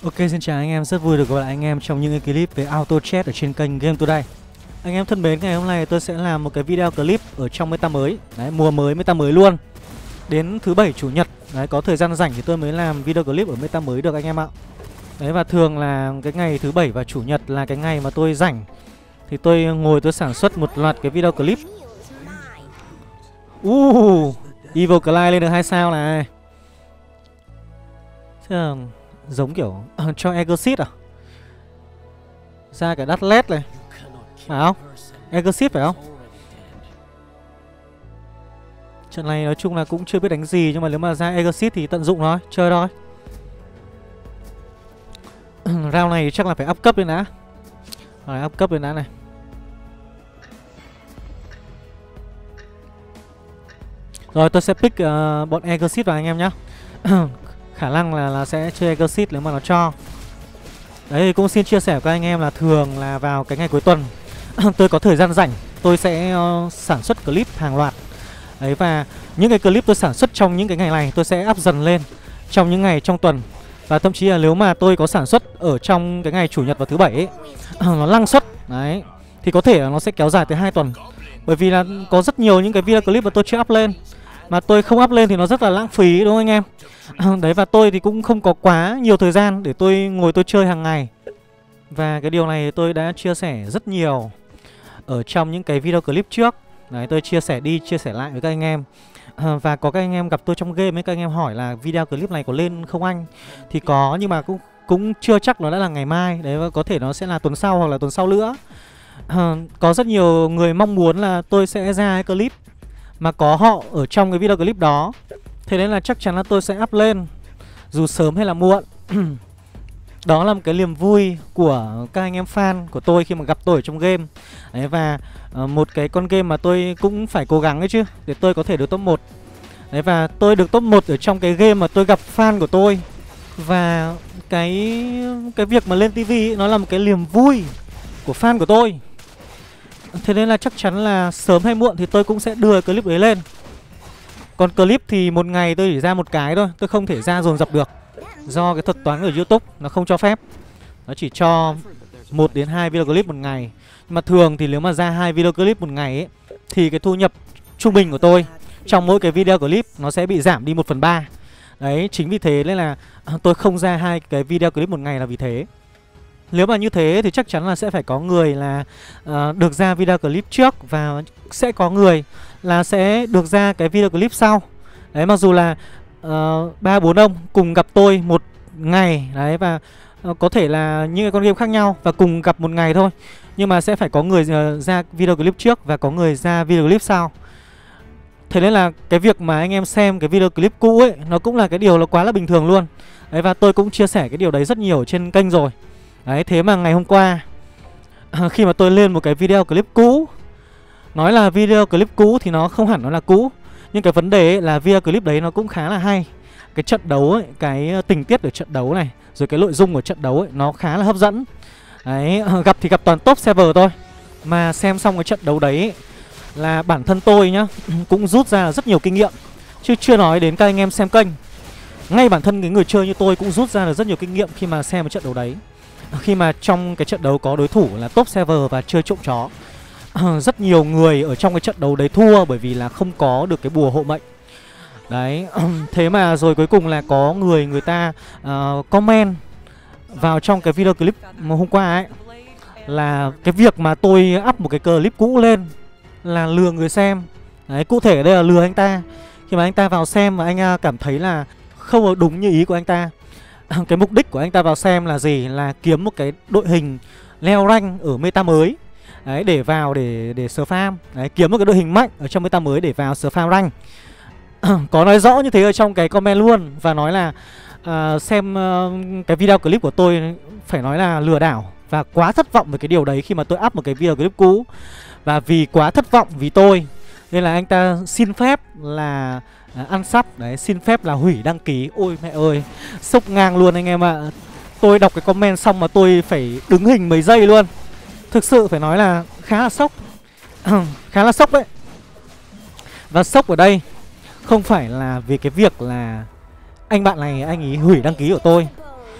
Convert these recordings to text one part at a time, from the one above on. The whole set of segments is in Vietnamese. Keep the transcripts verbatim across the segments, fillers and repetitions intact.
Ok, xin chào anh em, rất vui được gặp lại anh em trong những cái clip về auto chat ở trên kênh Game Today. Anh em thân mến, ngày hôm nay tôi sẽ làm một cái video clip ở trong meta mới. Đấy, mùa mới, meta mới luôn. Đến thứ bảy chủ nhật, đấy, có thời gian rảnh thì tôi mới làm video clip ở meta mới được anh em ạ. Đấy, và thường là cái ngày thứ bảy và chủ nhật là cái ngày mà tôi rảnh, thì tôi ngồi tôi sản xuất một loạt cái video clip. Uh, Evil Clyde lên được hai sao này. Thế là giống kiểu uh, cho Exit à? Ra cái đắt led này, phải không? Exit phải không? Trận này nói chung là cũng chưa biết đánh gì, nhưng mà nếu mà ra Exit thì tận dụng thôi, chơi thôi. Round này chắc là phải up cấp lên đã. Rồi, up cấp lên đã này. Rồi tôi sẽ pick uh, bọn Exit vào anh em nhá. Khả năng là, là sẽ chơi Exit nếu mà nó cho. Đấy thì cũng xin chia sẻ với các anh em là thường là vào cái ngày cuối tuần tôi có thời gian rảnh, tôi sẽ uh, sản xuất clip hàng loạt. Đấy, và những cái clip tôi sản xuất trong những cái ngày này tôi sẽ up dần lên trong những ngày trong tuần. Và thậm chí là nếu mà tôi có sản xuất ở trong cái ngày chủ nhật và thứ bảy ấy, nó năng suất đấy, thì có thể là nó sẽ kéo dài tới hai tuần. Bởi vì là có rất nhiều những cái video clip mà tôi chưa up lên, mà tôi không up lên thì nó rất là lãng phí, đúng không anh em? Đấy, và tôi thì cũng không có quá nhiều thời gian để tôi ngồi tôi chơi hàng ngày. Và cái điều này tôi đã chia sẻ rất nhiều ở trong những cái video clip trước. Đấy, tôi chia sẻ đi chia sẻ lại với các anh em. à, Và có các anh em gặp tôi trong game ấy, các anh em hỏi là video clip này có lên không anh? Thì có, nhưng mà cũng cũng chưa chắc nó đã là ngày mai. Đấy, và có thể nó sẽ là tuần sau hoặc là tuần sau nữa. à, Có rất nhiều người mong muốn là tôi sẽ ra cái clip mà có họ ở trong cái video clip đó. Thế nên là chắc chắn là tôi sẽ up lên, dù sớm hay là muộn. Đó là một cái niềm vui của các anh em fan của tôi khi mà gặp tôi ở trong game. Đấy, và uh, một cái con game mà tôi cũng phải cố gắng ấy chứ, để tôi có thể được top một. Đấy, và tôi được top một ở trong cái game mà tôi gặp fan của tôi. Và cái cái việc mà lên tivi ấy, nó là một cái niềm vui của fan của tôi. Thế nên là chắc chắn là sớm hay muộn thì tôi cũng sẽ đưa clip đấy lên. Còn clip thì một ngày tôi chỉ ra một cái thôi, tôi không thể ra dồn dập được, do cái thuật toán ở YouTube nó không cho phép. Nó chỉ cho một đến hai video clip một ngày. Nhưng mà thường thì nếu mà ra hai video clip một ngày ấy, thì cái thu nhập trung bình của tôi trong mỗi cái video clip nó sẽ bị giảm đi một phần ba. Đấy, chính vì thế nên là tôi không ra hai cái video clip một ngày là vì thế. Nếu mà như thế thì chắc chắn là sẽ phải có người là uh, được ra video clip trước, và sẽ có người là sẽ được ra cái video clip sau. Đấy, mặc dù là ba bốn ông cùng gặp tôi một ngày. Đấy, và uh, có thể là những cái con game khác nhau và cùng gặp một ngày thôi, nhưng mà sẽ phải có người uh, ra video clip trước và có người ra video clip sau. Thế nên là cái việc mà anh em xem cái video clip cũ ấy, nó cũng là cái điều nó quá là bình thường luôn. Đấy, và tôi cũng chia sẻ cái điều đấy rất nhiều ở trên kênh rồi. Đấy, thế mà ngày hôm qua khi mà tôi lên một cái video clip cũ, nói là video clip cũ thì nó không hẳn nó là cũ, nhưng cái vấn đề ấy là video clip đấy nó cũng khá là hay. Cái trận đấu ấy, cái tình tiết ở trận đấu này, rồi cái nội dung của trận đấu ấy, nó khá là hấp dẫn. Đấy, gặp thì gặp toàn top server thôi. Mà xem xong cái trận đấu đấy ấy, là bản thân tôi nhá cũng rút ra rất nhiều kinh nghiệm, chứ chưa nói đến các anh em xem kênh. Ngay bản thân cái người chơi như tôi cũng rút ra được rất nhiều kinh nghiệm khi mà xem cái trận đấu đấy. Khi mà trong cái trận đấu có đối thủ là top server và chơi trộm chó, rất nhiều người ở trong cái trận đấu đấy thua bởi vì là không có được cái bùa hộ mệnh. Đấy, thế mà rồi cuối cùng là có người người ta uh, comment vào trong cái video clip hôm qua ấy, là cái việc mà tôi up một cái clip cũ lên là lừa người xem. Đấy, cụ thể ở đây là lừa anh ta. Khi mà anh ta vào xem và anh cảm thấy là không đúng như ý của anh ta. Cái mục đích của anh ta vào xem là gì? Là kiếm một cái đội hình leo rank ở meta mới. Đấy, để vào để để spam. Đấy, kiếm một cái đội hình mạnh ở trong meta mới để vào spam rank. Có nói rõ như thế ở trong cái comment luôn. Và nói là uh, xem uh, cái video clip của tôi phải nói là lừa đảo. Và quá thất vọng về cái điều đấy khi mà tôi up một cái video clip cũ. Và vì quá thất vọng vì tôi nên là anh ta xin phép là à, ăn sắp. Đấy, xin phép là hủy đăng ký. Ôi mẹ ơi, sốc ngang luôn anh em ạ. à. Tôi đọc cái comment xong mà tôi phải đứng hình mấy giây luôn. Thực sự phải nói là khá là sốc. Khá là sốc đấy. Và sốc ở đây không phải là vì cái việc là anh bạn này anh ấy hủy đăng ký của tôi,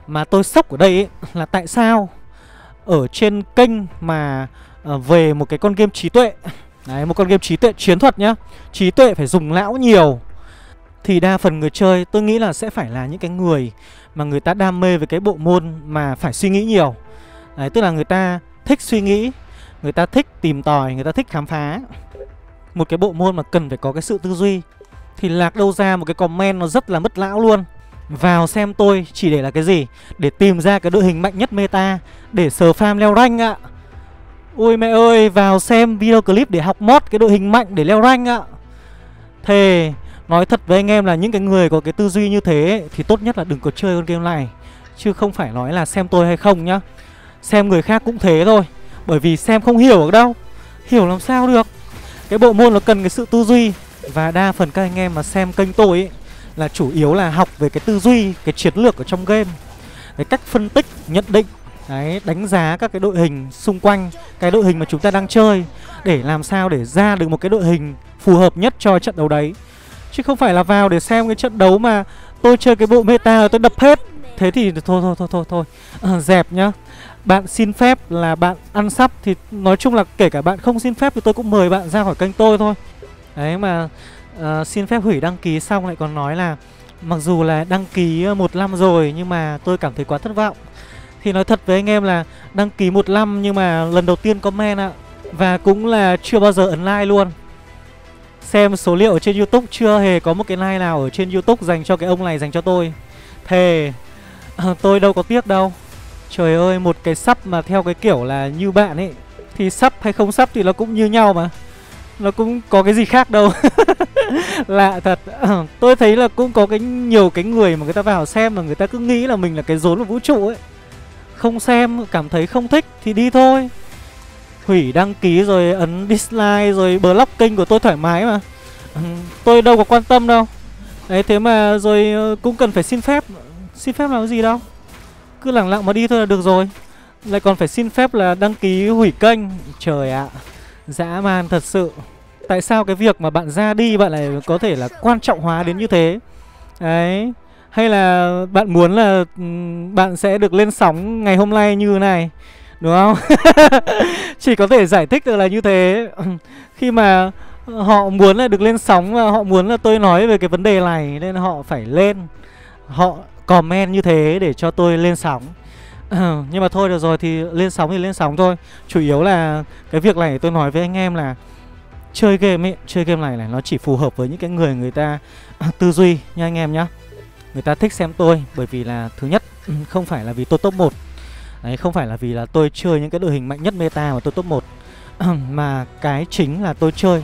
Mà tôi sốc ở đây ấy, là tại sao ở trên kênh mà uh, về một cái con game trí tuệ, đấy, một con game trí tuệ chiến thuật nhá, trí tuệ phải dùng não nhiều, thì đa phần người chơi tôi nghĩ là sẽ phải là những cái người mà người ta đam mê với cái bộ môn mà phải suy nghĩ nhiều. Đấy, tức là người ta thích suy nghĩ, người ta thích tìm tòi, người ta thích khám phá. Một cái bộ môn mà cần phải có cái sự tư duy thì lạc đâu ra một cái comment nó rất là mất lão luôn. Vào xem tôi chỉ để là cái gì? Để tìm ra cái đội hình mạnh nhất meta, để sờ farm leo rank ạ. Ôi mẹ ơi, vào xem video clip để học mod cái đội hình mạnh để leo rank ạ. Thề, nói thật với anh em là những cái người có cái tư duy như thế ấy, thì tốt nhất là đừng có chơi con game này. Chứ không phải nói là xem tôi hay không nhá. Xem người khác cũng thế thôi. Bởi vì xem không hiểu được đâu. Hiểu làm sao được. Cái bộ môn nó cần cái sự tư duy. Và đa phần các anh em mà xem kênh tôi ấy là chủ yếu là học về cái tư duy, cái chiến lược ở trong game, cái cách phân tích, nhận định, đấy, đánh giá các cái đội hình xung quanh cái đội hình mà chúng ta đang chơi, để làm sao để ra được một cái đội hình phù hợp nhất cho trận đấu đấy. Chứ không phải là vào để xem cái trận đấu mà tôi chơi cái bộ meta rồi tôi đập hết. Thế thì thôi thôi thôi thôi thôi à, dẹp nhá. Bạn xin phép là bạn ăn sắp thì nói chung là kể cả bạn không xin phép thì tôi cũng mời bạn ra khỏi kênh tôi thôi. Đấy mà uh, xin phép hủy đăng ký xong lại còn nói là mặc dù là đăng ký một năm rồi nhưng mà tôi cảm thấy quá thất vọng. Thì nói thật với anh em là đăng ký một năm nhưng mà lần đầu tiên comment ạ. Và cũng là chưa bao giờ ấn like luôn. Xem số liệu ở trên YouTube chưa hề có một cái like nào ở trên YouTube dành cho cái ông này, dành cho tôi. Thề à, tôi đâu có tiếc đâu. Trời ơi, một cái sub mà theo cái kiểu là như bạn ấy thì sub hay không sub thì nó cũng như nhau mà. Nó cũng có cái gì khác đâu. Lạ thật. à, Tôi thấy là cũng có cái nhiều cái người mà người ta vào xem mà người ta cứ nghĩ là mình là cái rốn của vũ trụ ấy. Không xem, cảm thấy không thích thì đi thôi. Hủy đăng ký rồi ấn dislike rồi block kênh của tôi thoải mái mà. ừ, Tôi đâu có quan tâm đâu. Đấy, thế mà rồi cũng cần phải xin phép. Xin phép làm gì đâu. Cứ lẳng lặng mà đi thôi là được rồi. Lại còn phải xin phép là đăng ký hủy kênh. Trời ạ, dã man thật sự. Tại sao cái việc mà bạn ra đi bạn lại có thể là quan trọng hóa đến như thế? Đấy. Hay là bạn muốn là bạn sẽ được lên sóng ngày hôm nay như thế này, đúng không? Chỉ có thể giải thích được là như thế. Khi mà họ muốn là được lên sóng và họ muốn là tôi nói về cái vấn đề này nên họ phải lên, họ comment như thế để cho tôi lên sóng. Ừ, nhưng mà thôi được rồi, thì lên sóng thì lên sóng thôi. Chủ yếu là cái việc này tôi nói với anh em là chơi game ấy, chơi game này này nó chỉ phù hợp với những cái người người ta tư duy nha anh em nhá. Người ta thích xem tôi bởi vì là thứ nhất không phải là vì tôi top một. Đấy, không phải là vì là tôi chơi những cái đội hình mạnh nhất meta mà tôi top một. Mà cái chính là tôi chơi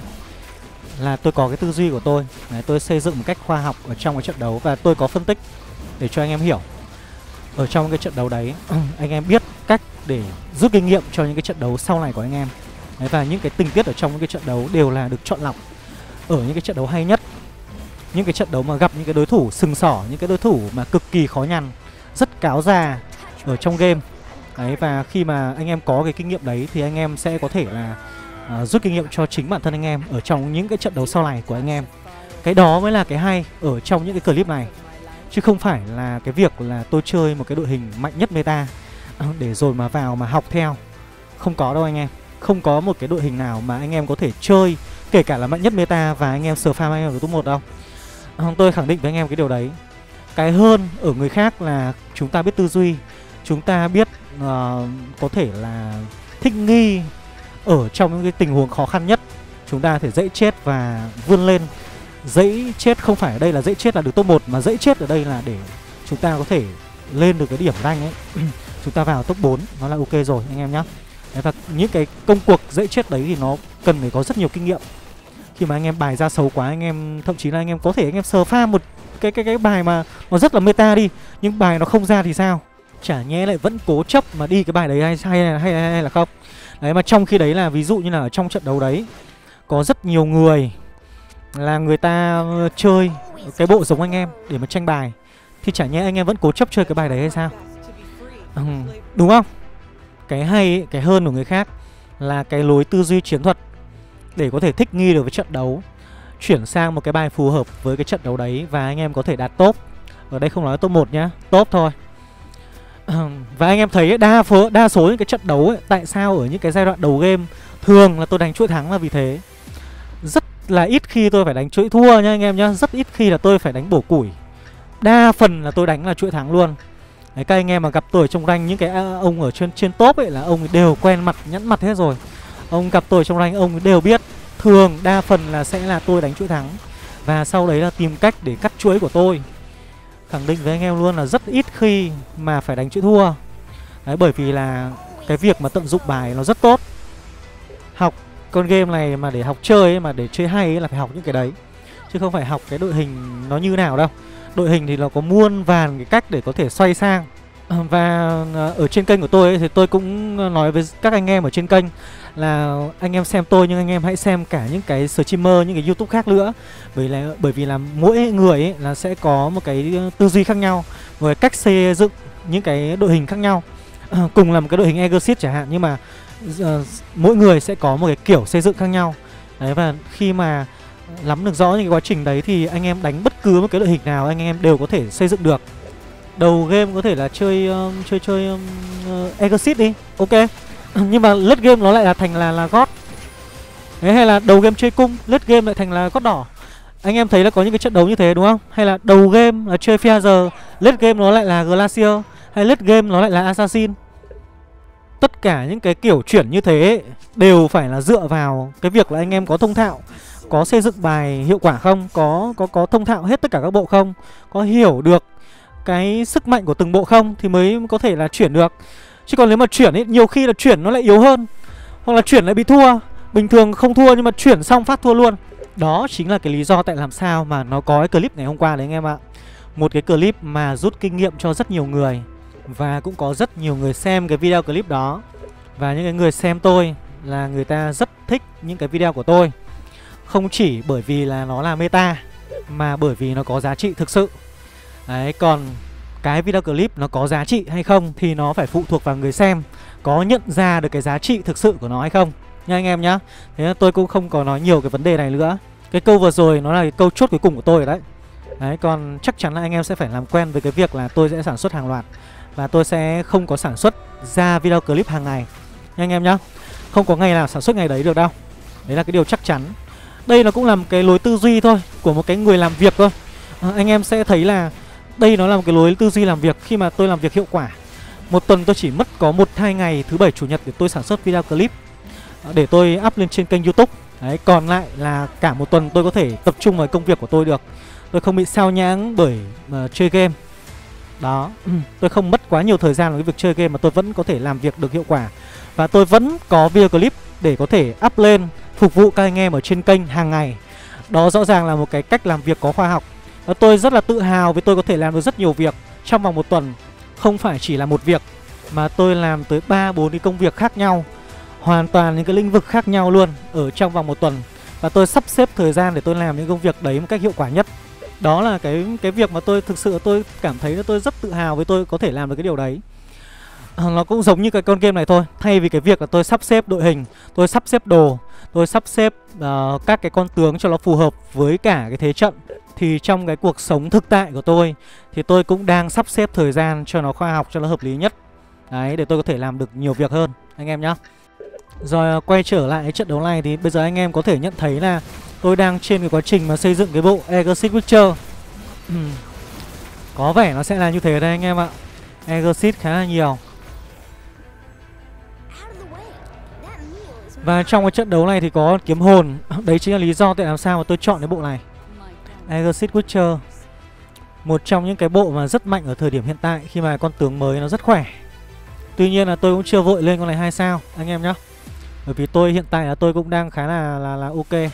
là tôi có cái tư duy của tôi. Đấy, tôi xây dựng một cách khoa học ở trong cái trận đấu và tôi có phân tích để cho anh em hiểu. Ở trong cái trận đấu đấy anh em biết cách để rút kinh nghiệm cho những cái trận đấu sau này của anh em. Đấy, và những cái tình tiết ở trong những cái trận đấu đều là được chọn lọc ở những cái trận đấu hay nhất. Những cái trận đấu mà gặp những cái đối thủ sừng sỏ, những cái đối thủ mà cực kỳ khó nhằn, rất cáo già ở trong game. Đấy, và khi mà anh em có cái kinh nghiệm đấy thì anh em sẽ có thể là uh, rút kinh nghiệm cho chính bản thân anh em ở trong những cái trận đấu sau này của anh em. Cái đó mới là cái hay ở trong những cái clip này. Chứ không phải là cái việc là tôi chơi một cái đội hình mạnh nhất meta để rồi mà vào mà học theo. Không có đâu anh em. Không có một cái đội hình nào mà anh em có thể chơi kể cả là mạnh nhất meta và anh em sờ farm anh em được top một đâu. Tôi khẳng định với anh em cái điều đấy. Cái hơn ở người khác là chúng ta biết tư duy, chúng ta biết uh, có thể là thích nghi ở trong những cái tình huống khó khăn nhất. Chúng ta thể dãy chết và vươn lên. Dãy chết không phải ở đây là dãy chết là được top một, mà dãy chết ở đây là để chúng ta có thể lên được cái điểm rank ấy. Chúng ta vào top bốn nó là ok rồi anh em nhé. Và những cái công cuộc dãy chết đấy thì nó cần phải có rất nhiều kinh nghiệm. Khi mà anh em bài ra xấu quá, anh em thậm chí là anh em có thể anh em sờ farm một cái cái cái bài mà nó rất là meta đi, nhưng bài nó không ra thì sao? Chả nhẽ lại vẫn cố chấp mà đi cái bài đấy hay hay hay, hay, hay là không? Đấy, mà trong khi đấy là ví dụ như là ở trong trận đấu đấy có rất nhiều người là người ta chơi cái bộ giống anh em để mà tranh bài, thì chả nhẽ anh em vẫn cố chấp chơi cái bài đấy hay sao? Ừ, đúng không? Cái hay ấy, cái hơn của người khác là cái lối tư duy chiến thuật để có thể thích nghi được với trận đấu, chuyển sang một cái bài phù hợp với cái trận đấu đấy và anh em có thể đạt top. Ở đây không nói top một nhá, top thôi. Và anh em thấy ấy, đa phố đa số những cái trận đấu ấy, tại sao ở những cái giai đoạn đầu game thường là tôi đánh chuỗi thắng là vì thế. Rất là ít khi tôi phải đánh chuỗi thua nha anh em nhá. Rất ít khi là tôi phải đánh bổ củi. Đa phần là tôi đánh là chuỗi thắng luôn. Đấy, các anh em mà gặp tôi trong rank, những cái ông ở trên trên top ấy là ông ấy đều quen mặt, nhẵn mặt hết rồi. Ông gặp tôi trong rank ông ấy đều biết. Thường đa phần là sẽ là tôi đánh chuỗi thắng. Và sau đấy là tìm cách để cắt chuỗi của tôi. Khẳng định với anh em luôn là rất ít khi mà phải đánh chuỗi thua. Đấy, bởi vì là cái việc mà tận dụng bài nó rất tốt. Học con game này mà để học chơi ấy, mà để chơi hay ấy, là phải học những cái đấy. Chứ không phải học cái đội hình nó như nào đâu. Đội hình thì nó có muôn vàn cái cách để có thể xoay sang. Và ở trên kênh của tôi ấy, thì tôi cũng nói với các anh em ở trên kênh là anh em xem tôi nhưng anh em hãy xem cả những cái streamer, những cái YouTube khác nữa. Bởi là bởi vì là mỗi người ấy là sẽ có một cái tư duy khác nhau, một cái cách xây dựng những cái đội hình khác nhau. Cùng là một cái đội hình Exorcist chẳng hạn, nhưng mà uh, mỗi người sẽ có một cái kiểu xây dựng khác nhau. Đấy, và khi mà nắm được rõ những cái quá trình đấy thì anh em đánh bất cứ một cái đội hình nào anh em đều có thể xây dựng được. Đầu game có thể là chơi uh, chơi chơi um, uh, Exorcist đi, ok. Nhưng mà late game nó lại là thành là là God. Đấy, hay là đầu game chơi cung, late game lại thành là God đỏ. Anh em thấy là có những cái trận đấu như thế đúng không? Hay là đầu game là chơi Feather, late game nó lại là Glacier, hay late game nó lại là Assassin. Tất cả những cái kiểu chuyển như thế ấy, đều phải là dựa vào cái việc là anh em có thông thạo, có xây dựng bài hiệu quả không, có có có thông thạo hết tất cả các bộ không, có hiểu được cái sức mạnh của từng bộ không thì mới có thể là chuyển được. Chứ còn nếu mà chuyển ấy, nhiều khi là chuyển nó lại yếu hơn, hoặc là chuyển lại bị thua. Bình thường không thua nhưng mà chuyển xong phát thua luôn. Đó chính là cái lý do tại làm sao mà nó có cái clip ngày hôm qua đấy anh em ạ. Một cái clip mà rút kinh nghiệm cho rất nhiều người. Và cũng có rất nhiều người xem cái video clip đó. Và những cái người xem tôi là người ta rất thích những cái video của tôi. Không chỉ bởi vì là nó là meta, mà bởi vì nó có giá trị thực sự. Đấy, còn cái video clip nó có giá trị hay không thì nó phải phụ thuộc vào người xem có nhận ra được cái giá trị thực sự của nó hay không nha anh em nhá. Thế nên tôi cũng không có nói nhiều cái vấn đề này nữa. Cái câu vừa rồi nó là cái câu chốt cuối cùng của tôi rồi đấy. Đấy, còn chắc chắn là anh em sẽ phải làm quen với cái việc là tôi sẽ sản xuất hàng loạt. Và tôi sẽ không có sản xuất ra video clip hàng ngày nha anh em nhá. Không có ngày nào sản xuất ngày đấy được đâu. Đấy là cái điều chắc chắn. Đây nó cũng là một cái lối tư duy thôi, của một cái người làm việc thôi. à, Anh em sẽ thấy là đây nó là một cái lối tư duy làm việc. Khi mà tôi làm việc hiệu quả, một tuần tôi chỉ mất có một hai ngày thứ bảy chủ nhật để tôi sản xuất video clip, để tôi up lên trên kênh YouTube. Đấy, còn lại là cả một tuần tôi có thể tập trung vào công việc của tôi được. Tôi không bị sao nhãng bởi uh, chơi game. Đó, tôi không mất quá nhiều thời gian vào cái việc chơi game mà tôi vẫn có thể làm việc được hiệu quả. Và tôi vẫn có video clip để có thể up lên phục vụ các anh em ở trên kênh hàng ngày. Đó rõ ràng là một cái cách làm việc có khoa học. Và tôi rất là tự hào vì tôi có thể làm được rất nhiều việc trong vòng một tuần. Không phải chỉ là một việc, mà tôi làm tới ba bốn cái công việc khác nhau, hoàn toàn những cái lĩnh vực khác nhau luôn ở trong vòng một tuần. Và tôi sắp xếp thời gian để tôi làm những công việc đấy một cách hiệu quả nhất. Đó là cái cái việc mà tôi thực sự tôi cảm thấy là tôi rất tự hào với tôi có thể làm được cái điều đấy. à, Nó cũng giống như cái con game này thôi. Thay vì cái việc là tôi sắp xếp đội hình, tôi sắp xếp đồ, tôi sắp xếp uh, các cái con tướng cho nó phù hợp với cả cái thế trận, thì trong cái cuộc sống thực tại của tôi thì tôi cũng đang sắp xếp thời gian cho nó khoa học, cho nó hợp lý nhất. Đấy, để tôi có thể làm được nhiều việc hơn anh em nhá. Rồi quay trở lại cái trận đấu này thì bây giờ anh em có thể nhận thấy là tôi đang trên cái quá trình mà xây dựng cái bộ Exorcist Witcher. Có vẻ nó sẽ là như thế đây anh em ạ. Exorcist khá là nhiều. Và trong cái trận đấu này thì có kiếm hồn. Đấy chính là lý do tại làm sao mà tôi chọn cái bộ này. Exorcist Witcher, một trong những cái bộ mà rất mạnh ở thời điểm hiện tại, khi mà con tướng mới nó rất khỏe. Tuy nhiên là tôi cũng chưa vội lên con này hai sao anh em nhá. Bởi vì tôi hiện tại là tôi cũng đang khá là là, là ok.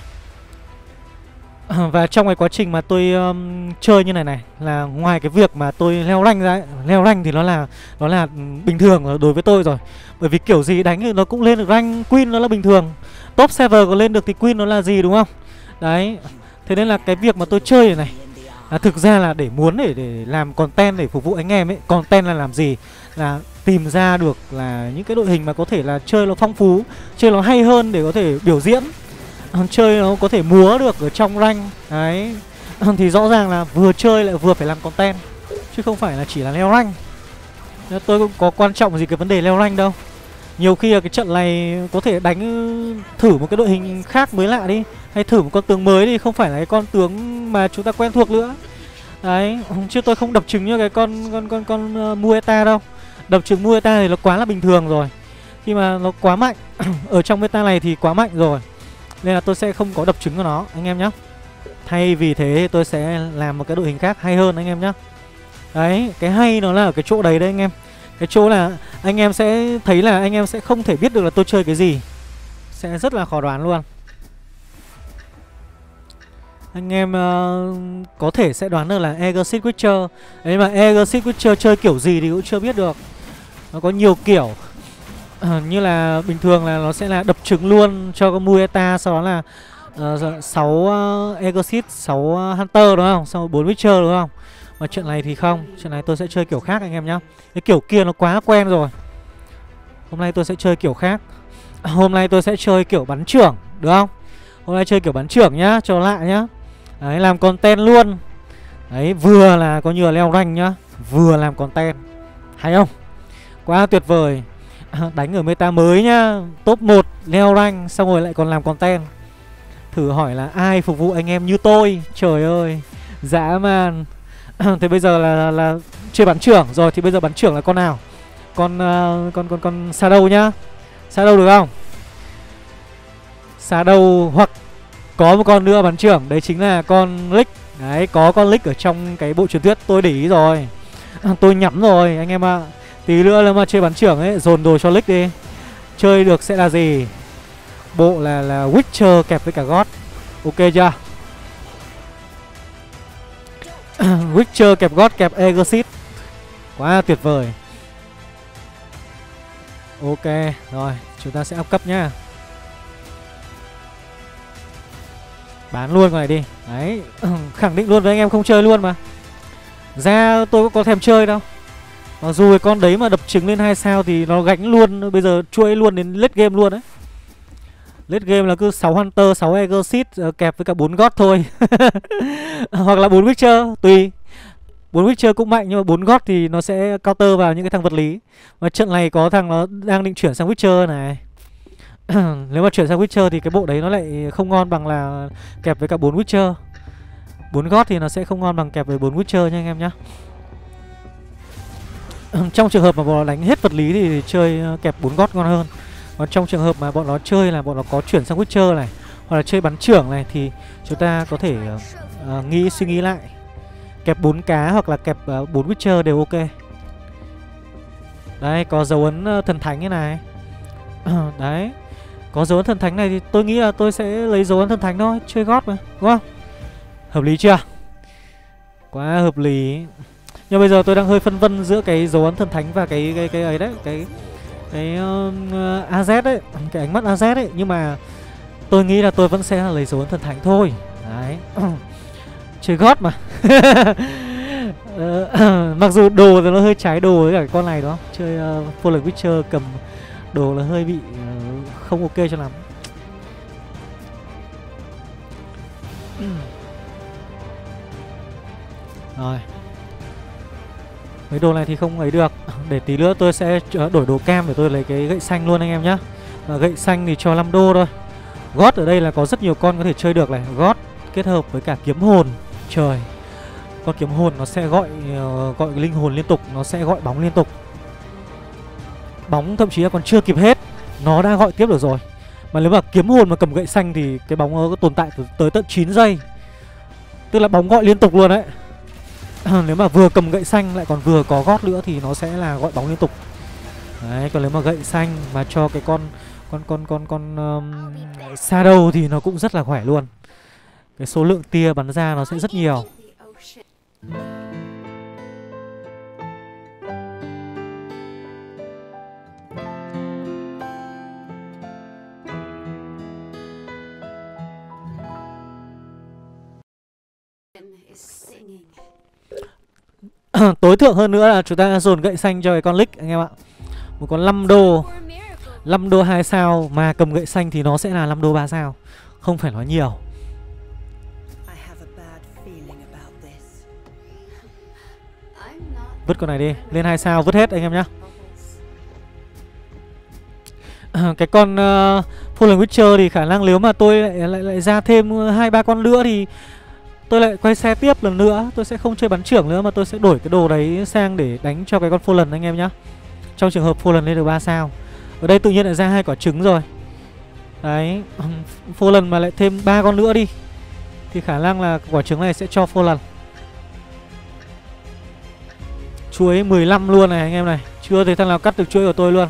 Và trong cái quá trình mà tôi um, chơi như này này, là ngoài cái việc mà tôi leo rank ra ấy, leo rank thì nó là nó là bình thường đối với tôi rồi. Bởi vì kiểu gì đánh thì nó cũng lên được rank, Queen nó là bình thường. Top server có lên được thì Queen nó là gì đúng không? Đấy. Thế nên là cái việc mà tôi chơi này, này là thực ra là để muốn để để làm content để phục vụ anh em ấy. Content là làm gì? Là tìm ra được là những cái đội hình mà có thể là chơi nó phong phú, chơi nó hay hơn để có thể biểu diễn, chơi nó có thể múa được ở trong rank. Đấy. Thì rõ ràng là vừa chơi lại vừa phải làm content, chứ không phải là chỉ là leo rank. Tôi cũng có quan trọng gì cái vấn đề leo rank đâu. Nhiều khi là cái trận này có thể đánh thử một cái đội hình khác mới lạ đi, hay thử một con tướng mới đi, không phải là cái con tướng mà chúng ta quen thuộc nữa. Đấy, chứ tôi không đập trứng như cái con con con con uh, Mueta đâu. Đập trứng Mueta thì nó quá là bình thường rồi. Khi mà nó quá mạnh ở trong meta này thì quá mạnh rồi, nên là tôi sẽ không có đập trứng của nó anh em nhé. Thay vì thế tôi sẽ làm một cái đội hình khác hay hơn anh em nhé. Đấy, cái hay nó là ở cái chỗ đấy đấy anh em. Cái chỗ là anh em sẽ thấy là anh em sẽ không thể biết được là tôi chơi cái gì, sẽ rất là khó đoán luôn. Anh em uh, có thể sẽ đoán được là Exit Witcher. Đấy mà Exit Witcher chơi kiểu gì thì cũng chưa biết được. Nó có nhiều kiểu. uh, Như là bình thường là nó sẽ là đập trứng luôn cho con Mueta. Sau đó là uh, sáu uh, Exit, sáu uh, Hunter đúng không? Sau bốn Witcher đúng không? Mà trận này thì không. Trận này tôi sẽ chơi kiểu khác anh em nhá. Cái kiểu kia nó quá quen rồi. Hôm nay tôi sẽ chơi kiểu khác. Hôm nay tôi sẽ chơi kiểu bắn trưởng, được không? Hôm nay chơi kiểu bắn trưởng nhá, cho lạ nhá. Đấy, làm content luôn. Đấy, vừa là có như là leo rank nhá, vừa làm content. Hay không? Quá tuyệt vời. Đánh ở meta mới nhá, top một leo rank, xong rồi lại còn làm content. Thử hỏi là ai phục vụ anh em như tôi. Trời ơi, dã man. Thế bây giờ là, là, là chơi bắn trưởng rồi, thì bây giờ bắn trưởng là con nào? Con uh, con con con Shadow nhá. Shadow được không? Shadow hoặc có một con nữa bắn trưởng, đấy chính là con Lick. Đấy, có con Lick ở trong cái bộ truyền thuyết, tôi để ý rồi. Tôi nhắm rồi anh em ạ. À. Tí nữa nếu mà chơi bắn trưởng ấy, dồn đồ cho Lick đi. Chơi được sẽ là gì? Bộ là là Witcher kẹp với cả God. Ok chưa? Witcher kẹp God kẹp Exit. Quá tuyệt vời. Ok, rồi, chúng ta sẽ up cấp nhá. Bán luôn con này đi. Đấy, khẳng định luôn với anh em không chơi luôn mà. Ra tôi cũng có thèm chơi đâu. Mặc dù cái con đấy mà đập trứng lên hai sao thì nó gánh luôn. Bây giờ chuỗi luôn đến late game luôn đấy. Late game là cứ sáu Hunter, sáu Exit kẹp với cả bốn God thôi. Hoặc là bốn Witcher, tùy. bốn Witcher cũng mạnh nhưng mà bốn God thì nó sẽ counter vào những cái thằng vật lý. Và trận này có thằng nó đang định chuyển sang Witcher này. Nếu mà chuyển sang Witcher thì cái bộ đấy nó lại không ngon bằng là kẹp với cả bốn Witcher. bốn God thì nó sẽ không ngon bằng kẹp với bốn Witcher nha anh em nhá. Trong trường hợp mà bọn nó đánh hết vật lý thì chơi kẹp bốn God ngon hơn. Còn trong trường hợp mà bọn nó chơi là bọn nó có chuyển sang Witcher này, hoặc là chơi bắn trưởng này, thì chúng ta có thể uh, nghĩ suy nghĩ lại. Kẹp bốn cá hoặc là kẹp uh, bốn Witcher đều ok. Đây, có dấu ấn uh, thần thánh như này. Đấy, có dấu ấn thần thánh này thì tôi nghĩ là tôi sẽ lấy dấu ấn thần thánh thôi. Chơi God mà, đúng không? Hợp lý chưa? Quá hợp lý. Nhưng bây giờ tôi đang hơi phân vân giữa cái dấu ấn thần thánh và cái cái cái ấy đấy, cái cái uh, a zét ấy, cái ánh mắt a zét ấy. Nhưng mà tôi nghĩ là tôi vẫn sẽ là lấy dấu ấn thần thánh thôi. Đấy. Chơi God mà. uh, Mặc dù đồ thì nó hơi trái đồ với cả cái con này đó. Chơi uh, Fallen Witcher cầm đồ là hơi bị uh, không ok cho lắm. Rồi, mấy đồ này thì không ấy được. Để tí nữa tôi sẽ đổi đồ cam để tôi lấy cái gậy xanh luôn anh em nhá. À, gậy xanh thì cho năm đô thôi. God ở đây là có rất nhiều con có thể chơi được này. God kết hợp với cả kiếm hồn. Trời, con kiếm hồn nó sẽ gọi uh, gọi linh hồn liên tục, nó sẽ gọi bóng liên tục. Bóng thậm chí là còn chưa kịp hết, nó đã gọi tiếp được rồi. Mà nếu mà kiếm hồn mà cầm gậy xanh thì cái bóng nó có tồn tại tới tận chín giây. Tức là bóng gọi liên tục luôn đấy. Nếu mà vừa cầm gậy xanh lại còn vừa có gót nữa thì nó sẽ là gọi bóng liên tục. Đấy, còn nếu mà gậy xanh mà cho cái con con con con con um, Shadow thì nó cũng rất là khỏe luôn. Cái số lượng tia bắn ra nó sẽ rất nhiều. Tối thượng hơn nữa là chúng ta dồn gậy xanh cho cái con Lick anh em ạ. Một con năm đô, năm đô hai sao mà cầm gậy xanh thì nó sẽ là năm đô ba sao. Không phải nói nhiều. Vứt con này đi, lên hai sao vứt hết anh em nhá. Cái con uh, Fallen Witcher thì khả năng nếu mà tôi lại, lại, lại ra thêm hai ba con nữa thì tôi lại quay xe tiếp lần nữa. Tôi sẽ không chơi bắn trưởng nữa mà tôi sẽ đổi cái đồ đấy sang để đánh cho cái con Fallen anh em nhá. Trong trường hợp Fallen lên được ba sao. Ở đây tự nhiên lại ra hai quả trứng rồi. Đấy, Fallen mà lại thêm ba con nữa đi thì khả năng là quả trứng này sẽ cho Fallen. Chuối mười lăm luôn này anh em này. Chưa thấy thằng nào cắt được chuối của tôi luôn.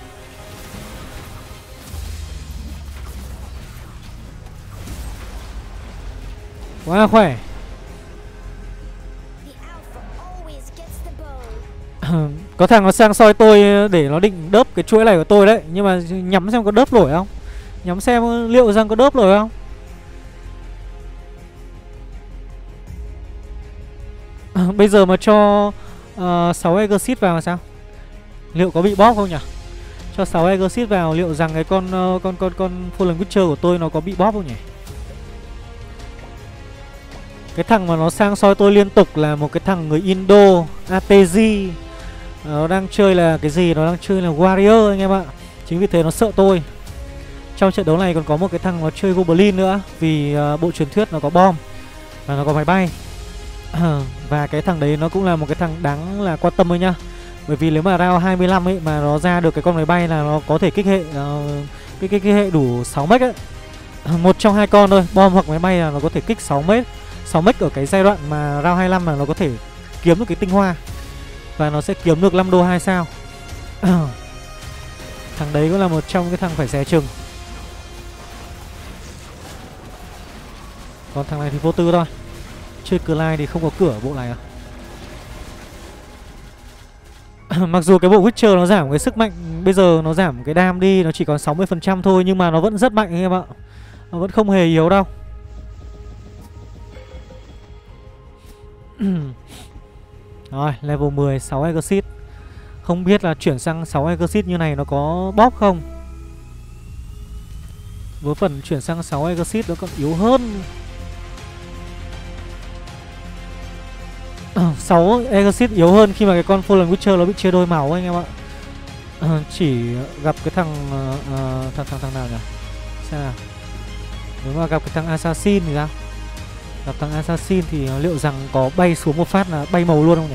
Quá khỏe. Có thằng nó sang soi tôi để nó định đớp cái chuỗi này của tôi đấy. Nhưng mà nhắm xem có đớp nổi không. Nhắm xem liệu rằng có đớp nổi không. à, Bây giờ mà cho uh, sáu Exit vào là sao? Liệu có bị bóp không nhỉ? Cho sáu Exit vào liệu rằng cái con uh, con con con Fallen Witcher của tôi nó có bị bóp không nhỉ? Cái thằng mà nó sang soi tôi liên tục là một cái thằng người Indo a tê giê. Nó đang chơi là cái gì? Nó đang chơi là Warrior anh em ạ. Chính vì thế nó sợ tôi. Trong trận đấu này còn có một cái thằng nó chơi Goblin nữa. Vì uh, bộ truyền thuyết nó có bom và nó có máy bay. Và cái thằng đấy nó cũng là một cái thằng đáng là quan tâm thôi nhá. Bởi vì nếu mà round hai mươi lăm ấy mà nó ra được cái con máy bay là nó có thể kích hệ uh, cái, cái, cái hệ đủ sáu mếch ấy. Một trong hai con thôi, bom hoặc máy bay là nó có thể kích sáu mếch. sáu mếch ở cái giai đoạn mà round hai mươi lăm là nó có thể kiếm được cái tinh hoa. Và nó sẽ kiếm được năm đô hai sao. Thằng đấy cũng là một trong cái thằng phải dè chừng. Còn thằng này thì vô tư thôi. Chơi Clyde thì không có cửa bộ này à. Mặc dù cái bộ Witcher nó giảm cái sức mạnh, bây giờ nó giảm cái đam đi, nó chỉ còn sáu mươi phần trăm thôi. Nhưng mà nó vẫn rất mạnh anh em ạ. Nó vẫn không hề yếu đâu. Rồi, level mười, sáu Exit. Không biết là chuyển sang sáu Exit như này nó có bóp không. Với phần chuyển sang sáu Exit nó còn yếu hơn. sáu Exit yếu hơn khi mà cái con Fallen Witcher nó bị chia đôi màu anh em ạ. à, Chỉ gặp cái thằng uh, thằng, thằng thằng nào nhỉ? Xem nào. Nếu mà gặp cái thằng Assassin thì sao? Gặp thằng Assassin thì liệu rằng có bay xuống một phát là bay màu luôn không nhỉ?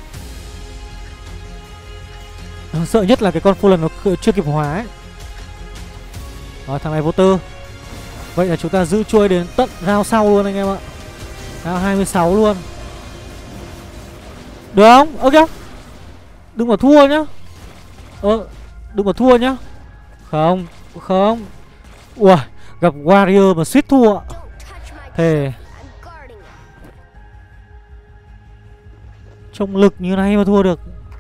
à, Sợ nhất là cái con Fallen nó chưa kịp hóa ấy. Rồi thằng này vô tư. Vậy là chúng ta giữ chuôi đến tận round sau luôn anh em ạ. Round hai mươi sáu luôn. Được không? Ok. Đừng mà thua nhá. Ờ, đừng mà thua nhá. Không, không. Ui, gặp Warrior mà suýt thua. Thề. Trông lực như này mà thua được.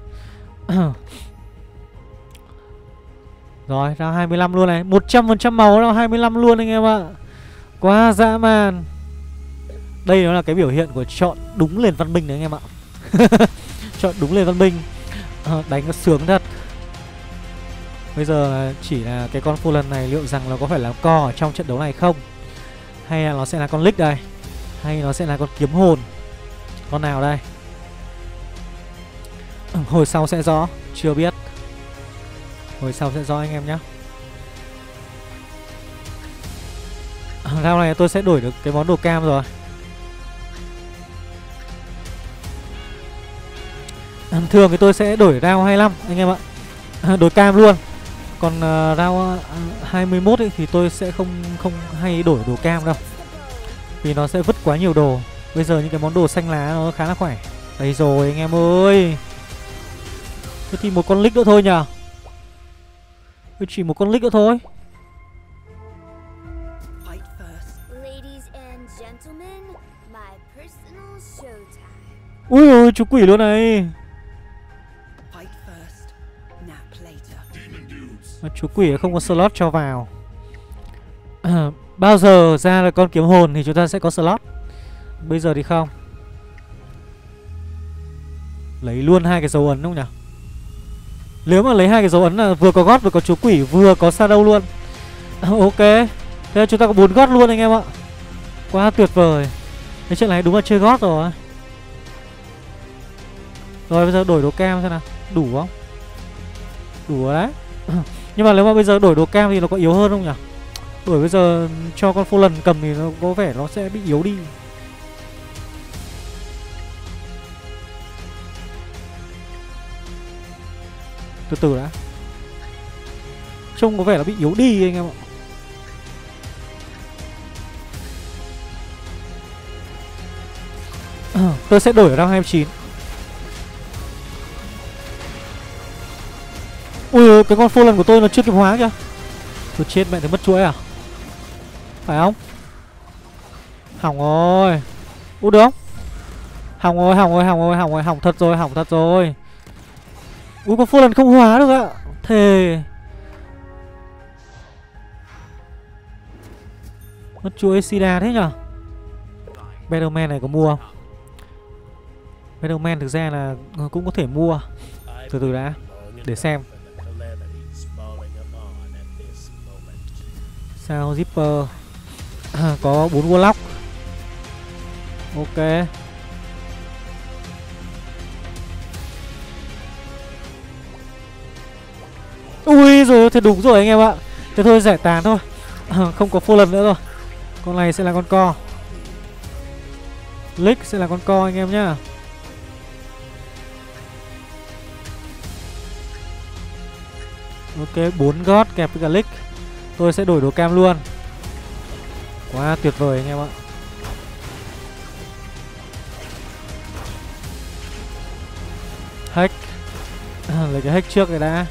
Rồi, ra hai mươi lăm luôn này. một trăm phần trăm màu ra hai mươi lăm luôn anh em ạ. Quá dã man. Đây nó là cái biểu hiện của chọn đúng nền văn minh đấy anh em ạ. Chọn đúng nền văn minh. à, Đánh nó sướng thật. Bây giờ chỉ là cái con Fallen này liệu rằng nó có phải là co ở trong trận đấu này không, hay là nó sẽ là con Lich đây, hay nó sẽ là con kiếm hồn. Con nào đây? Hồi sau sẽ rõ. Chưa biết. Hồi sau sẽ rõ anh em nhé. Round này tôi sẽ đổi được cái món đồ cam rồi. Thường thì tôi sẽ đổi round hai mươi lăm anh em ạ. Đổi cam luôn. Còn uh, round uh, hai mươi mốt ấy, thì tôi sẽ không không hay đổi đồ cam đâu. Vì nó sẽ vứt quá nhiều đồ. Bây giờ những cái món đồ xanh lá nó khá là khỏe. Đây rồi anh em ơi. Thế thì một con Lich nữa thôi nhờ. Chỉ một con Lich nữa thôi. Ui ôi chú quỷ luôn này. Mà chú quỷ không có slot cho vào. à, Bao giờ ra là con kiếm hồn thì chúng ta sẽ có slot. Bây giờ thì không. Lấy luôn hai cái dấu ấn không nhỉ? Nếu mà lấy hai cái dấu ấn là vừa có gót vừa có chú quỷ vừa có shadow luôn. à, Ok. Thế là chúng ta có bốn gót luôn anh em ạ. Quá tuyệt vời. Cái chuyện này đúng là chơi gót rồi. Rồi bây giờ đổi đồ cam xem nào. Đủ không? Đủ rồi đấy. Nhưng mà nếu mà bây giờ đổi đồ cam thì nó có yếu hơn không nhỉ? Đổi bây giờ cho con Fallen cầm thì nó có vẻ nó sẽ bị yếu đi. Từ từ đã. Trông có vẻ là bị yếu đi anh em ạ. Tôi sẽ đổi ở round hai mươi chín. Ui, cái con Fallen của tôi nó chưa kịp hóa kìa. Tôi chết mẹ, thì mất chuỗi à? Phải không? Hỏng rồi. Ui được không? Hỏng rồi, hỏng rồi, hỏng rồi, hỏng rồi, hỏng thật rồi, hỏng thật rồi. Ui, con Fallen không hóa được ạ. Thề. Mất chuỗi Sida thế nhở? Battleman này có mua không? Battleman thực ra là cũng có thể mua. Từ từ đã, để xem. Sao Zipper à, có bốn Warlock. Ok. Ui rồi, thế đúng rồi anh em ạ. Thế thôi giải tán thôi à, không có Fallen nữa rồi. Con này sẽ là con co. Lick sẽ là con co anh em nhá. Ok, bốn God kẹp với cả Lick. Tôi sẽ đổi đồ cam luôn. Quá tuyệt vời anh em ạ. Hack. Lấy cái hack trước rồi đã.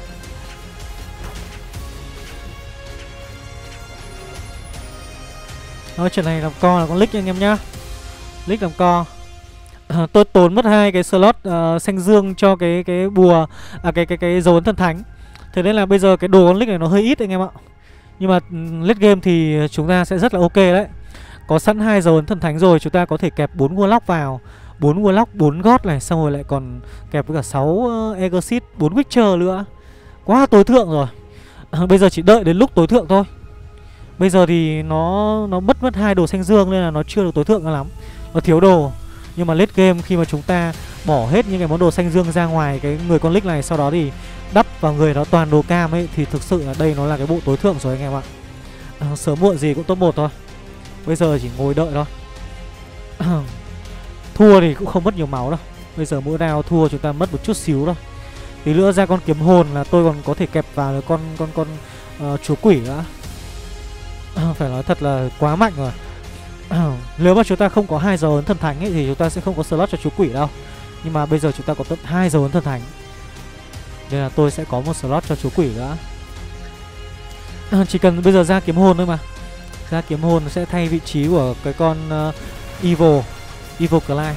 Nói chuyện này làm co là con Lick anh em nhá. Lick làm co. À, tôi tốn mất hai cái slot uh, xanh dương cho cái cái bùa à cái cái cái dấu ấn thần thánh. Thế nên là bây giờ cái đồ con Lick này nó hơi ít anh em ạ. Nhưng mà late game thì chúng ta sẽ rất là ok đấy. Có sẵn hai dấu ấn thần thánh rồi, chúng ta có thể kẹp bốn Warlock vào, bốn Warlock, bốn God này, xong rồi lại còn kẹp với cả sáu uh, Exorcist, bốn Witcher nữa. Quá tối thượng rồi. À, bây giờ chỉ đợi đến lúc tối thượng thôi. Bây giờ thì nó nó mất mất hai đồ xanh dương nên là nó chưa được tối thượng lắm. Nó thiếu đồ. Nhưng mà late game khi mà chúng ta bỏ hết những cái món đồ xanh dương ra ngoài cái người con Lick này, sau đó thì đắp vào người nó toàn đồ cam ấy, thì thực sự là đây nó là cái bộ tối thượng rồi anh em ạ. À, sớm muộn gì cũng top một thôi. Bây giờ chỉ ngồi đợi thôi. Thua thì cũng không mất nhiều máu đâu. Bây giờ mỗi round thua chúng ta mất một chút xíu thôi. Tí nữa ra con kiếm hồn là tôi còn có thể kẹp vào được con con con uh, chúa quỷ nữa. À, phải nói thật là quá mạnh rồi. À, nếu mà chúng ta không có hai dấu ấn thần thánh ấy, thì chúng ta sẽ không có slot cho chúa quỷ đâu. Nhưng mà bây giờ chúng ta có tận hai dấu ấn thần thánh, nên là tôi sẽ có một slot cho chúa quỷ nữa. À, chỉ cần bây giờ ra kiếm hồn thôi mà. Ra kiếm hồn sẽ thay vị trí của cái con uh, Evil Evil Clyde.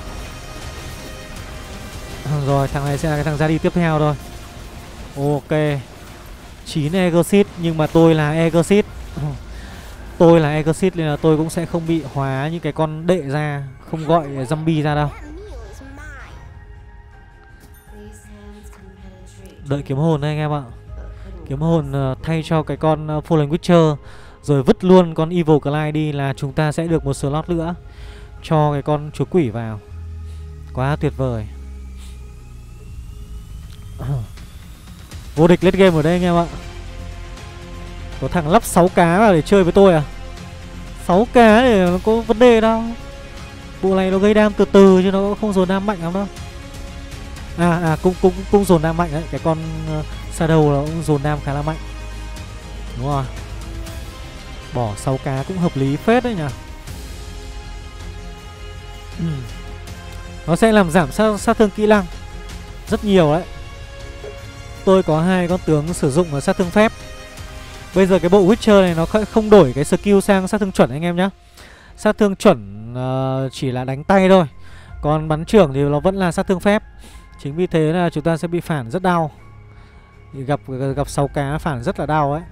À, rồi thằng này sẽ là cái thằng ra đi tiếp theo thôi. Ok. chín Exorcist, nhưng mà tôi là Exorcist. Tôi là Exorcist nên là tôi cũng sẽ không bị hóa những cái con đệ ra, không gọi zombie ra đâu. Đợi kiếm hồn đây anh em ạ. Kiếm hồn uh, thay cho cái con uh, Fallen Witcher, rồi vứt luôn con Evil Clyde đi là chúng ta sẽ được một slot nữa cho cái con chúa quỷ vào. Quá tuyệt vời. Vô địch late game ở đây anh em ạ. Có thằng lắp sáu cá vào để chơi với tôi à? sáu cá thì nó có vấn đề đâu. Bộ này nó gây đam từ từ chứ nó không dồn đam mạnh lắm đâu. À à cũng cũng cũng dồn đam mạnh đấy. Cái con uh, Shadow nó cũng dồn đam khá là mạnh. Đúng rồi. Bỏ sáu cá cũng hợp lý phết đấy nhỉ. Ừ. Nó sẽ làm giảm sát, sát thương kỹ năng rất nhiều đấy. Tôi có hai con tướng sử dụng sát thương phép. Bây giờ cái bộ Witcher này nó không đổi cái skill sang sát thương chuẩn anh em nhá. Sát thương chuẩn uh, chỉ là đánh tay thôi. Còn bắn trưởng thì nó vẫn là sát thương phép. Chính vì thế là chúng ta sẽ bị phản rất đau. Thì gặp gặp sáu cá phản rất là đau ấy.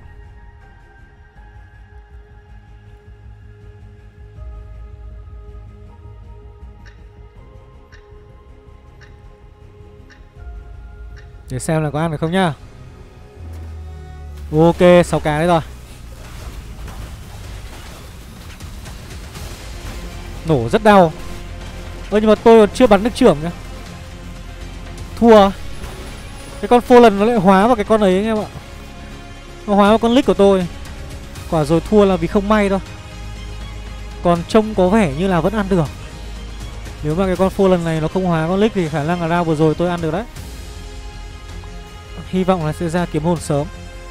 Để xem là có ăn được không nhá. Ok, sáu cá đấy rồi. Nổ rất đau. Ơ nhưng mà tôi còn chưa bắn được trưởng nhá. Thua. Cái con Fallen nó lại hóa vào cái con ấy anh em ạ. Nó hóa vào con Lich của tôi. Quả rồi thua là vì không may thôi. Còn trông có vẻ như là vẫn ăn được. Nếu mà cái con Fallen này nó không hóa con Lich thì khả năng là round vừa rồi tôi ăn được đấy. Hy vọng là sẽ ra kiếm hồn sớm.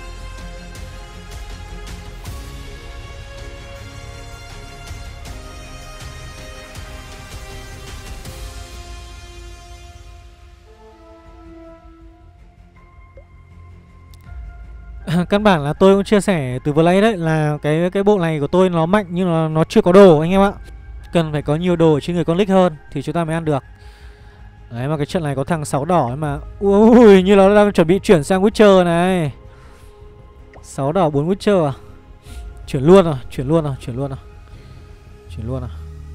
Căn bản là tôi cũng chia sẻ từ vừa nãy đấy là cái cái bộ này của tôi nó mạnh nhưng nó nó chưa có đồ anh em ạ. Cần phải có nhiều đồ trên người con Lich hơn thì chúng ta mới ăn được. Đấy mà cái trận này có thằng sáu đỏ ấy mà. Ui như nó đang chuẩn bị chuyển sang Witcher này. Sáu đỏ bốn Witcher à? Chuyển luôn rồi, chuyển luôn rồi, chuyển luôn rồi. Chuyển luôn rồi.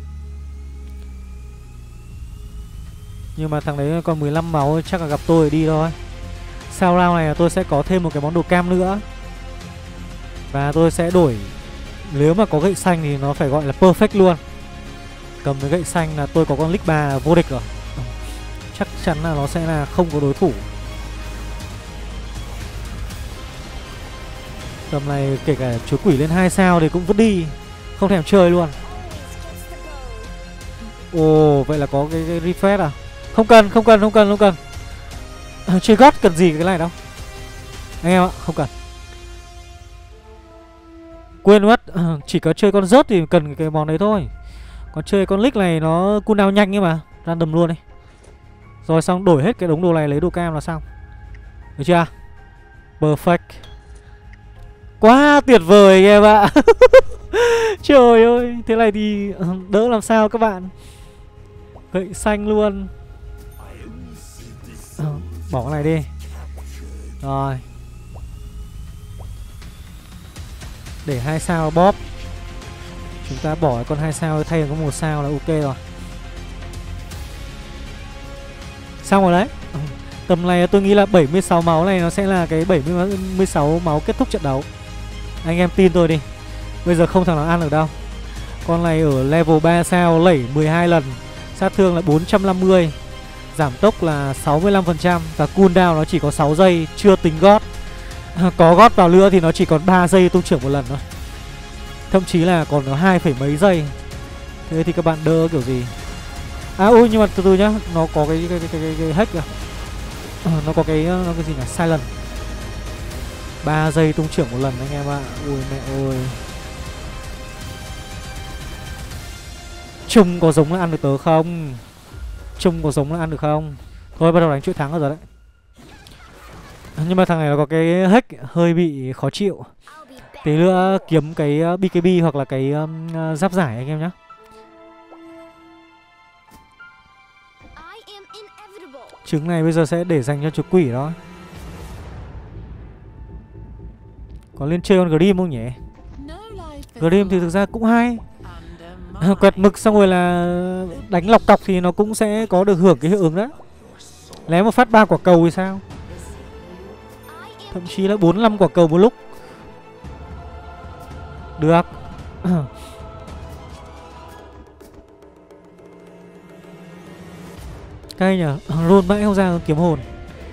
Nhưng mà thằng đấy còn mười lăm máu chắc là gặp tôi đi thôi. Sau round này là tôi sẽ có thêm một cái món đồ cam nữa. Và tôi sẽ đổi. Nếu mà có gậy xanh thì nó phải gọi là perfect luôn. Cầm cái gậy xanh là tôi có con Lich ba vô địch rồi. Chắc chắn là nó sẽ là không có đối thủ. Tầm này kể cả chúa quỷ lên hai sao thì cũng vứt đi. Không thèm chơi luôn. Ồ vậy là có cái, cái refresh à? Không cần, không cần, không cần, không cần. Chơi gót cần gì cái này đâu anh em ạ, không cần. Quên mất, chỉ có chơi con rớt thì cần cái món đấy thôi. Còn chơi con Lich này nó cooldown nhanh ấy mà. Random luôn đi. Rồi xong đổi hết cái đống đồ này lấy đồ cam là xong. Được chưa? Perfect. Quá tuyệt vời anh em ạ. Trời ơi, thế này thì đỡ làm sao các bạn. Gậy xanh luôn. Bỏ cái này đi. Rồi. Để hai sao bóp. Chúng ta bỏ cái con hai sao thay có một sao là ok rồi. Xong rồi đấy. Tầm này tôi nghĩ là bảy mươi sáu máu này nó sẽ là cái bảy mươi sáu máu kết thúc trận đấu. Anh em tin tôi đi. Bây giờ không thằng nào ăn được đâu. Con này ở level ba sao lẩy mười hai lần. Sát thương là bốn trăm năm mươi. Giảm tốc là sáu mươi lăm phần trăm. Và cooldown nó chỉ có sáu giây. Chưa tính gót. Có gót vào nữa thì nó chỉ còn ba giây tung trưởng một lần thôi. Thậm chí là còn có hai phẩy mấy giây. Thế thì các bạn đỡ kiểu gì. À ui nhưng mà từ từ nhá. Nó có cái cái, cái, cái, cái, cái hack kìa. À, nó có cái nó cái gì nhỉ? Silent. ba giây tung trưởng một lần anh em ạ. Ui mẹ ơi. Trông có giống là ăn được tớ không? Trông có giống là ăn được không? Thôi bắt đầu đánh chuỗi thắng rồi đấy. Nhưng mà thằng này nó có cái hack hơi bị khó chịu. Tí nữa kiếm cái bê ca bê hoặc là cái um, giáp giải anh em nhé. Trứng này bây giờ sẽ để dành cho chú quỷ đó. Có lên chơi con Grim không nhỉ? Grim thì thực ra cũng hay. Quẹt mực xong rồi là đánh lọc cọc thì nó cũng sẽ có được hưởng cái hiệu ứng đó. Lém một phát ba quả cầu thì sao? Thậm chí là bốn năm quả cầu một lúc. Được. Cay nhở. Roll mãi không ra con kiếm hồn.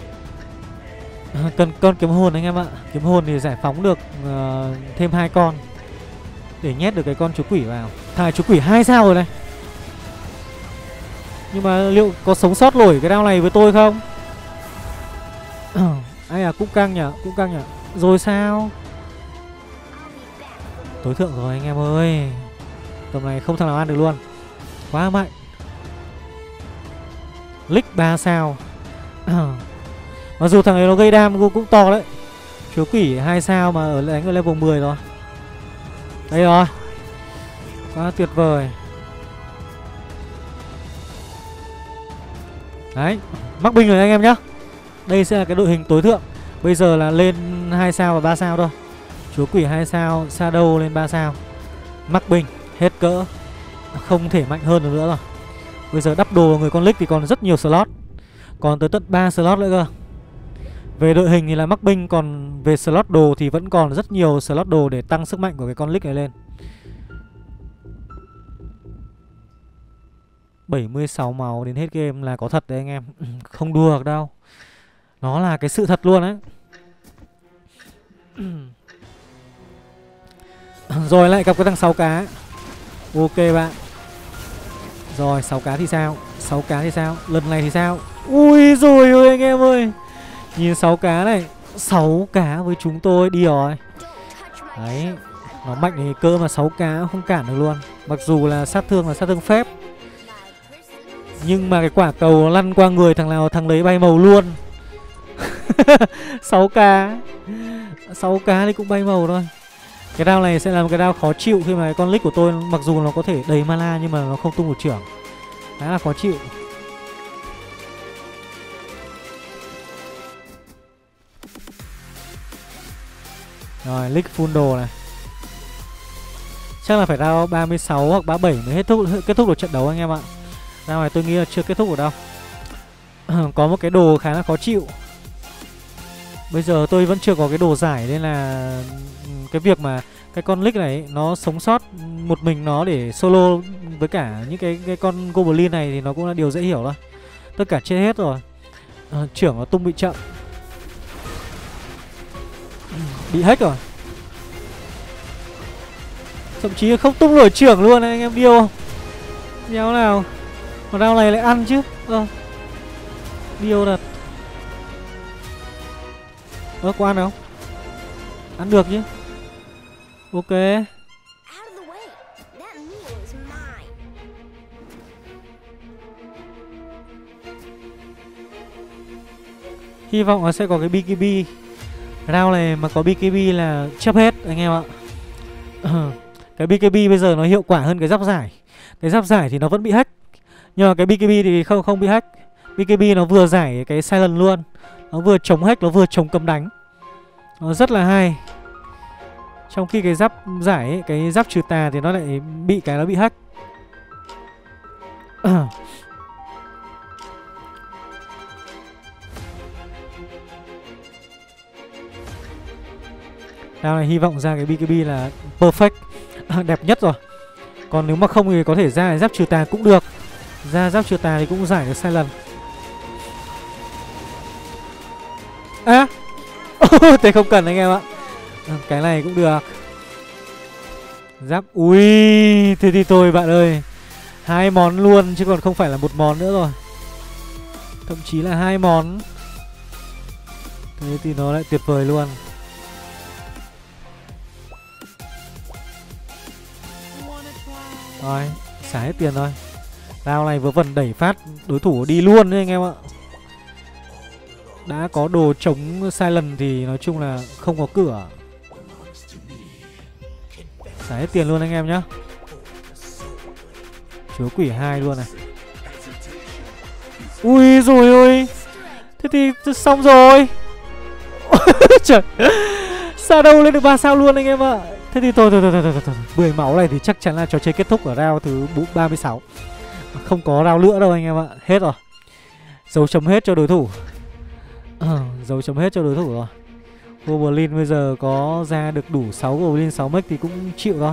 Cần con kiếm hồn anh em ạ. Kiếm hồn thì giải phóng được uh, thêm hai con để nhét được cái con chú quỷ vào. Thằng chú quỷ hai sao rồi này. Nhưng mà liệu có sống sót nổi cái round này với tôi không? Ai à, cũng căng nhở, cũng căng nhở. Rồi sao? Tối thượng rồi anh em ơi. Tầm này không thằng nào ăn được luôn. Quá mạnh. Lich ba sao. Mặc dù thằng ấy nó gây đam cũng to đấy. Chúa quỷ hai sao mà ở đánh ở level mười rồi. Đây rồi. Quá tuyệt vời. Đấy, mắc binh rồi anh em nhá. Đây sẽ là cái đội hình tối thượng. Bây giờ là lên hai sao và ba sao thôi. Chúa quỷ hai sao, Shadow lên ba sao. Mắc binh, hết cỡ. Không thể mạnh hơn được nữa rồi. Bây giờ đắp đồ người con Lich thì còn rất nhiều slot. Còn tới tận ba slot nữa cơ. Về đội hình thì là mắc binh. Còn về slot đồ thì vẫn còn rất nhiều slot đồ để tăng sức mạnh của cái con Lich này lên. bảy mươi sáu máu đến hết game là có thật đấy anh em. Không đùa được đâu. Nó là cái sự thật luôn đấy. Rồi lại gặp cái thằng sáu cá. Ok bạn. Rồi sáu cá thì sao? sáu cá thì sao? Lần này thì sao? Ui rồi ơi anh em ơi. Nhìn sáu cá này. sáu cá với chúng tôi đi rồi. Đấy. Nó mạnh thì cơ mà sáu cá không cản được luôn. Mặc dù là sát thương là sát thương phép, nhưng mà cái quả cầu nó lăn qua người thằng nào thằng lấy bay màu luôn. sáu cá. sáu cá thì cũng bay màu thôi. Cái đao này sẽ là một cái đao khó chịu khi mà cái con Lich của tôi mặc dù nó có thể đầy mana nhưng mà nó không tung một chưởng. Khá là khó chịu. Rồi, Lich full đồ này. Chắc là phải đao ba mươi sáu hoặc ba mươi bảy mới hết thúc kết thúc được trận đấu anh em ạ. Đao này tôi nghĩ là chưa kết thúc được đâu. Có một cái đồ khá là khó chịu. Bây giờ tôi vẫn chưa có cái đồ giải nên là cái việc mà cái con Lich này nó sống sót một mình nó để solo với cả những cái cái con Goblin này thì nó cũng là điều dễ hiểu thôi. Tất cả chết hết rồi. À, trưởng nó tung bị chậm. Bị hack rồi. Thậm chí không tung nổi trưởng luôn anh em điêu không? Nhéo nào. Mà đao này lại ăn chứ. Ơ. Điêu thật. Ơ có ăn không? Ăn được chứ. Ok. Hy vọng là sẽ có cái bê ca bê. Round này mà có bê ca bê là chấp hết anh em ạ. Cái bê ca bê bây giờ nó hiệu quả hơn cái giáp giải. Cái giáp giải thì nó vẫn bị hack, nhưng mà cái bê ca bê thì không không bị hack. bê ca bê nó vừa giải cái silent luôn. Nó vừa chống hack, nó vừa chống cấm đánh. Nó rất là hay. Trong khi cái giáp giải ấy, cái giáp trừ tà thì nó lại bị cái nó bị hack. Đao này hy vọng ra cái bê ca bê là perfect, đẹp nhất rồi. Còn nếu mà không thì có thể ra giáp trừ tà cũng được. Ra giáp trừ tà thì cũng giải được silent. À thế không cần anh em ạ. Cái này cũng được. Giáp. Ui. Thế thì thôi bạn ơi. Hai món luôn chứ còn không phải là một món nữa rồi. Thậm chí là hai món. Thế thì nó lại tuyệt vời luôn. Rồi, xả hết tiền thôi. Round này vừa vần đẩy phát đối thủ đi luôn đấy anh em ạ. Đã có đồ chống silent thì nói chung là không có cửa. Xả hết tiền luôn anh em nhá. Chúa quỷ hai luôn này. Ui rồi ôi. Thế thì xong rồi. Trời. Sao đâu lên được ba sao luôn anh em ạ. Thế thì thôi thôi thôi thôi thôi. mười máu này thì chắc chắn là trò chơi kết thúc ở round thứ ba mươi sáu. Không có round nữa đâu anh em ạ. Hết rồi. Dấu chấm hết cho đối thủ. Ờ, dấu chấm hết cho đối thủ rồi. Goblin bây giờ có ra được đủ sáu Goblin sáu mech thì cũng chịu thôi.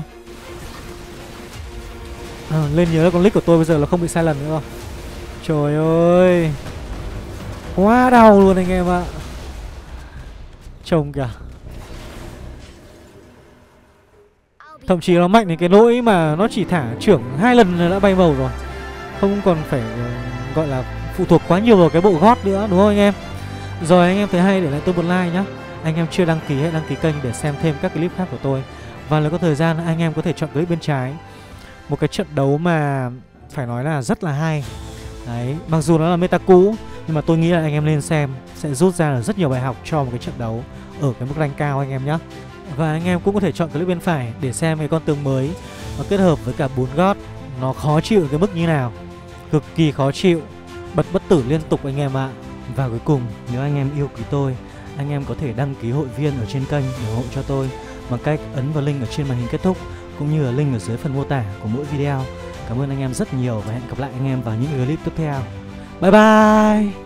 À, lên nhớ là con Lich của tôi bây giờ là không bị sai lần nữa rồi. Trời ơi. Quá đau luôn anh em ạ. Trông kìa. Thậm chí nó mạnh đến cái nỗi mà nó chỉ thả trưởng hai lần là đã bay màu rồi. Không còn phải gọi là phụ thuộc quá nhiều vào cái bộ gót nữa, đúng không anh em? Rồi anh em thấy hay để lại tôi một like nhá. Anh em chưa đăng ký hãy đăng ký kênh để xem thêm các clip khác của tôi. Và nếu có thời gian anh em có thể chọn clip bên trái. Một cái trận đấu mà phải nói là rất là hay. Đấy, mặc dù nó là meta cũ nhưng mà tôi nghĩ là anh em nên xem, sẽ rút ra được rất nhiều bài học cho một cái trận đấu ở cái mức rank cao anh em nhé. Và anh em cũng có thể chọn clip bên phải để xem cái con tướng mới nó kết hợp với cả bốn gót nó khó chịu cái mức như nào. Cực kỳ khó chịu, bật bất tử liên tục anh em ạ. Và cuối cùng, nếu anh em yêu quý tôi, anh em có thể đăng ký hội viên ở trên kênh để ủng hộ cho tôi bằng cách ấn vào link ở trên màn hình kết thúc cũng như là link ở dưới phần mô tả của mỗi video. Cảm ơn anh em rất nhiều và hẹn gặp lại anh em vào những clip tiếp theo. Bye bye.